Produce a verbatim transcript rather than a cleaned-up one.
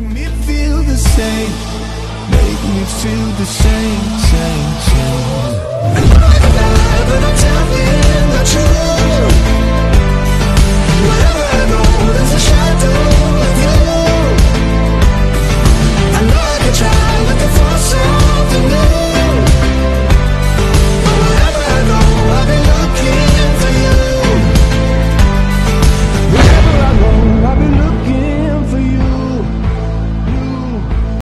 me feel the same, make me feel the same, same, same. And I'm